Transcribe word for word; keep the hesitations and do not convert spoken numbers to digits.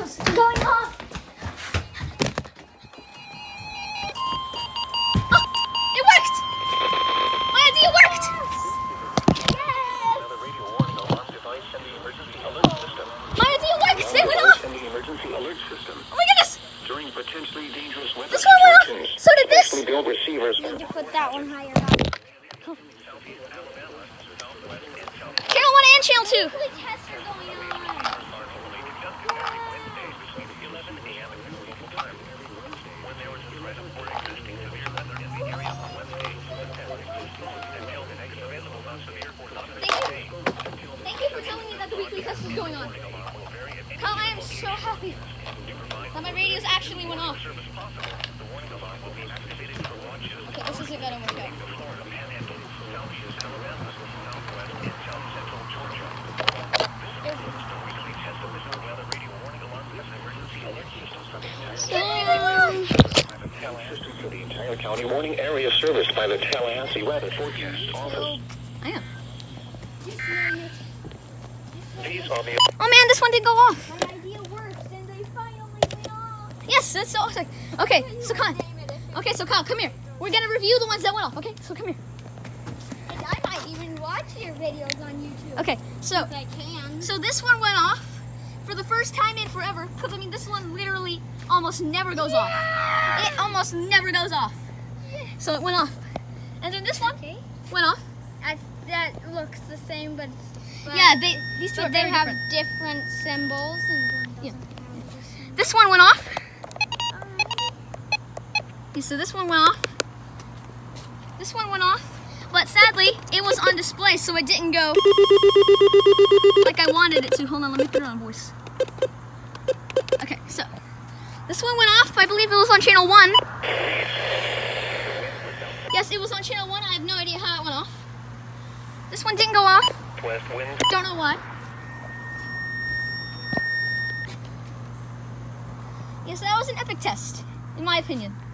radio's going off. Oh, it worked. My idea worked. Yes. My idea worked. It went off. Oh my goodness. During potentially dangerous weather This one went off. So did this. build receivers. You need to put that one higher up. Channel one and channel two. The tests are going on. Thank you. Thank you for telling me that the weekly test is going on. Kyle, I am so happy that my radios actually went off. Okay, this isn't gonna work out. For the entire county, warning area serviced by the Tallahassee Weather Forecast Office. I am. These are the Oh man, this one did go off. My idea works, and they finally went off. Yes, that's so awesome. Okay, so Kyle. Okay, so Kyle, come here. We're gonna review the ones that went off. Okay, so come here. And I might even watch your videos on YouTube. Okay, so If I can. so this one went off for the first time in forever. Because I mean, this one literally almost never goes off. It almost never goes off. So it went off, and then this one Okay. went off. As, that looks the same, but, but Yeah, they these two but are they very have different. different symbols, and one Yeah. doesn't have the same. This one went off. Okay, so this one went off. This one went off, but sadly, it was on display, so it didn't go like I wanted it to. Hold on, let me put it on voice. Okay, so this one went off. I believe it was on channel one. Yes, it was on channel one. I have no idea how it went off. This one didn't go off. west wind. Don't know why. Yes, that was an epic test, in my opinion.